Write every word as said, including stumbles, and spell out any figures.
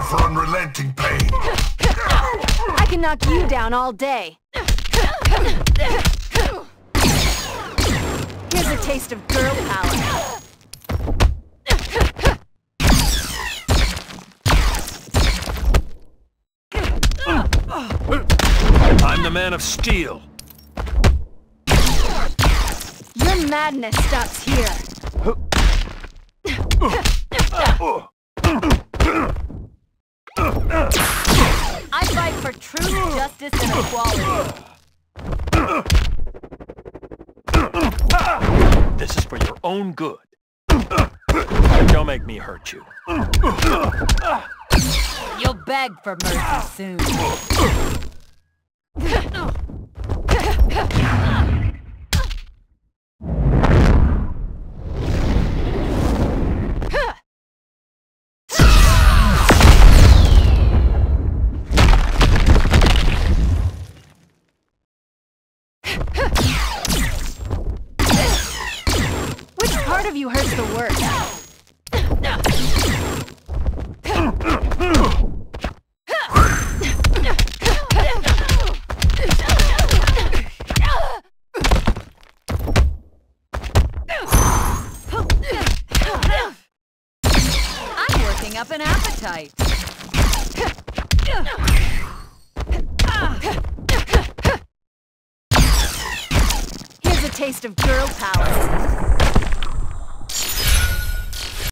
for unrelenting pain. I can knock you down all day. Here's a taste of girl power. I'm the Man of Steel. Your madness stops here. I fight for truth, justice, and equality. This is for your own good. Don't make me hurt you. You'll beg for mercy soon. Which part of you hurts the worst? I'm working up an appetite. Here's a taste of girl power.